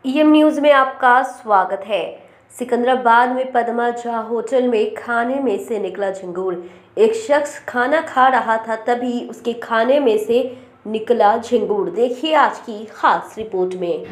EM news में आपका स्वागत है। सिकंदराबाद में पद्मा झा होटल में खाने में से निकला झिंगुर। एक शख्स खाना खा रहा था, तभी उसके खाने में से निकला झिंगुर। देखिए आज की खास रिपोर्ट में।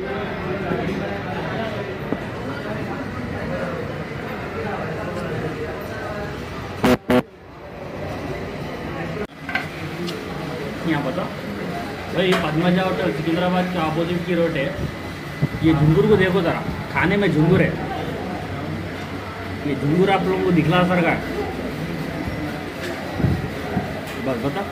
यहाँ बता भाई, पद्मा झा होटल सिकंदराबाद के अपोजिट की रोड है। ये झुंगुर को देखो ज़रा, खाने में झुंगुर है। ये झुंगुर आप लोगों को दिखला सरकार, बस बता।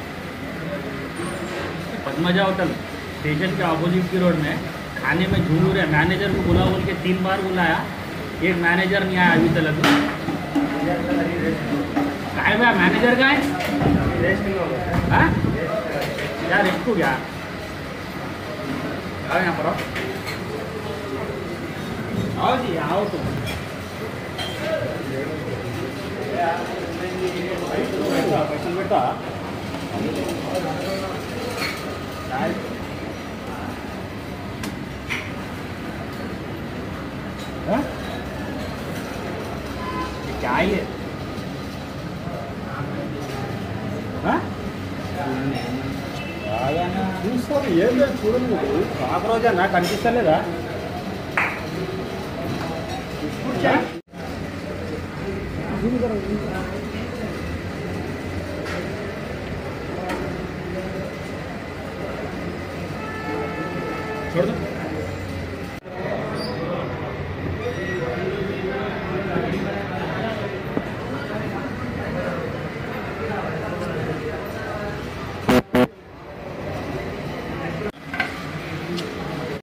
पद्मा झा होटल स्टेशन के अपोजिट की रोड में खाने में झुंगुर है। मैनेजर को बुला बोल के 3 बार बुलाया, एक मैनेजर नहीं आया अभी तक। काय भैया, मैनेजर का है यार, इसको क्या आओ यहाँ पर, आओ जी, आओ तुम। पैसा बेटा क्या है? చూస్తాను ఏం లేదు, చూడండి మీరు పాత రోజా నాకు అనిపిస్తలేదా? छोड़ दो।